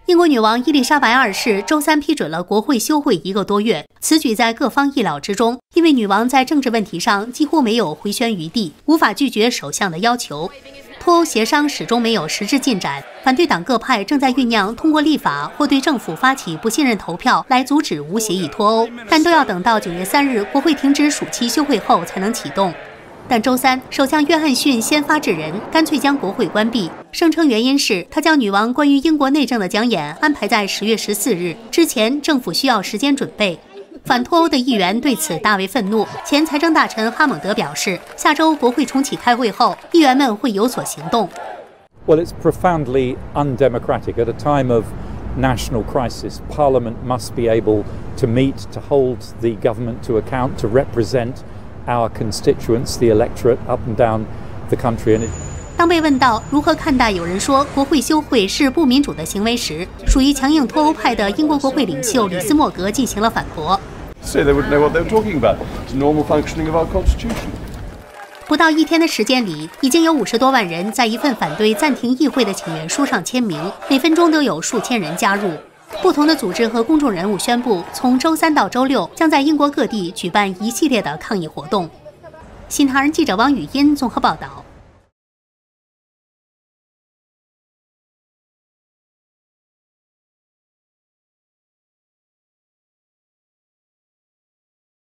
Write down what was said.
英国女王伊丽莎白二世周三批准了国会休会1个多月，此举在各方意料之中，因为女王在政治问题上几乎没有回旋余地，无法拒绝首相的要求。脱欧协商始终没有实质进展，反对党各派正在酝酿通过立法或对政府发起不信任投票来阻止无协议脱欧，但都要等到9月3日国会停止暑期休会后才能启动。但周三，首相约翰逊先发制人，干脆将国会关闭，声称原因是他将女王关于英国内政的讲演安排在10月14日之前，政府需要时间准备。反脱欧的议员对此大为愤怒。前财政大臣哈蒙德表示，下周国会重启开会后，议员们会有所行动。 Well, it's profoundly undemocratic. At a time of national crisis, Parliament must be able to meet, to hold the government to account, to represent our constituents, the electorate up and down the country. 当被问到如何看待有人说国会休会是不民主的行为时，属于强硬脱欧派的英国国会领袖李斯莫格进行了反驳。不到1天的时间里，已经有50多万人在一份反对暂停议会的请愿书上签名，每分钟都有数千人加入。不同的组织和公众人物宣布，从周3到周6将在英国各地举办一系列的抗议活动。新唐人记者王语音综合报道。